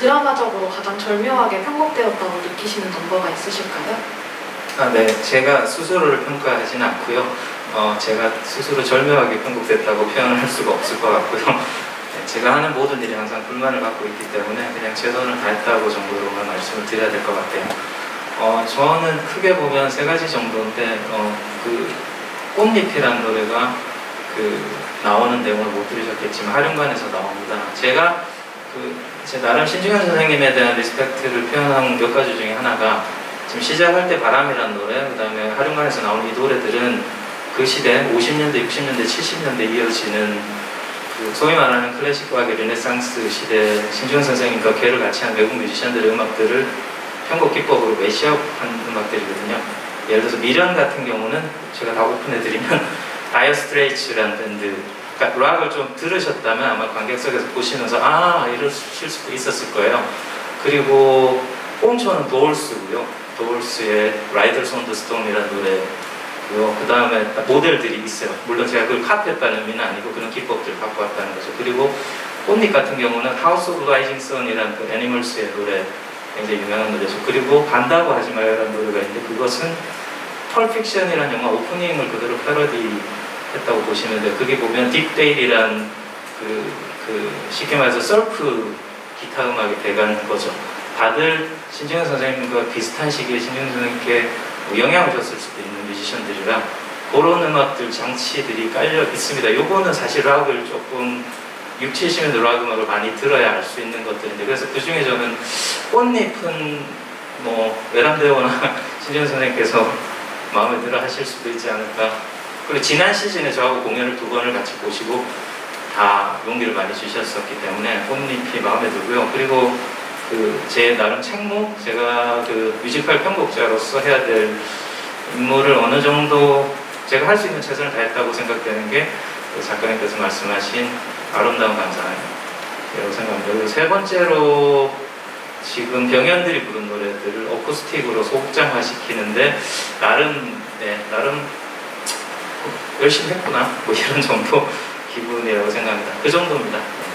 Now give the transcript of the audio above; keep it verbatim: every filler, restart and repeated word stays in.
드라마적으로 가장 절묘하게 편곡되었다고 느끼시는 넘버가 있으실까요? 아, 네. 제가 스스로를 평가하진 않고요. 어, 제가 스스로 절묘하게 편곡됐다고 표현을 할 수가 없을 것 같고요. 네, 제가 하는 모든 일이 항상 불만을 갖고 있기 때문에 그냥 최선을 다했다고 정도로만 말씀을 드려야 될 것 같아요. 어, 저는 크게 보면 세 가지 정도인데, 어, 그, 꽃잎이라는 노래가 그, 나오는 내용을 못 들으셨겠지만, 하륜관에서 나옵니다. 제가 그, 제 나름 신중현 선생님에 대한 리스펙트를 표현한 몇 가지 중에 하나가, 지금 시작할 때 바람이라는 노래, 그 다음에 하륜관에서 나오는 이 노래들은 그 시대, 오십 년대, 육십 년대, 칠십 년대 이어지는 그 소위 말하는 클래식 과학의 르네상스 시대 신중현 선생님과 걔를 같이 한 외국 뮤지션들의 음악들을 편곡 기법으로 매시업한 음악들이거든요. 예를 들어서 미련 같은 경우는 제가 다 오픈해드리면 다이어 스트레이츠라는 밴드, 그러니까 락을 좀 들으셨다면 아마 관객석에서 보시면서 아 이러실 수도 있었을 거예요. 그리고 꽁초는 도울스고요. 도울스의 라이더스 온 더 스톰이라는 노래고요. 그 다음에 모델들이 있어요. 물론 제가 그걸 카피했다는 의미는 아니고 그런 기법들을 갖고 왔다는 거죠. 그리고 꽃잎 같은 경우는 하우스 오브 라이징 선이라는 그 애니멀스의 노래, 굉장히 유명한 노래죠. 그리고 간다고 하지 마요라는 노래가 있는데 그것은 펄픽션이라는 영화 오프닝을 그대로 패러디 했다고 보시면 돼요. 그게 보면 딥데일이란 그, 그 쉽게 말해서 서프 기타 음악이 돼간 거죠. 다들 신중현 선생님과 비슷한 시기에 신중현 선생님께 영향을 줬을 수도 있는 뮤지션들이라 그런 음악들, 장치들이 깔려 있습니다. 요거는 사실 락을 조금 육십, 칠십 년대 락 음악을 많이 들어야 알 수 있는 것들인데, 그래서 그 중에 저는 꽃잎은 뭐 외람되거나 신중현 선생님께서 마음에 들어 하실 수도 있지 않을까. 그리고 지난 시즌에 저하고 공연을 두 번을 같이 보시고 다 용기를 많이 주셨었기 때문에 꽃잎이 마음에 들고요. 그리고 그 제 나름 책무, 제가 그 뮤지컬 편곡자로서 해야 될 임무를 어느 정도 제가 할 수 있는 최선을 다했다고 생각되는 게 그 작가님께서 말씀하신 아름다운 감사라고 생각합니다. 그리고 세 번째로 지금 병현들이 부른 노래들을 어쿠스틱으로 소극장화 시키는데 나름 네, 나름 열심히 했구나 뭐 이런 정도 기분이라고 생각합니다. 그 정도입니다. 네.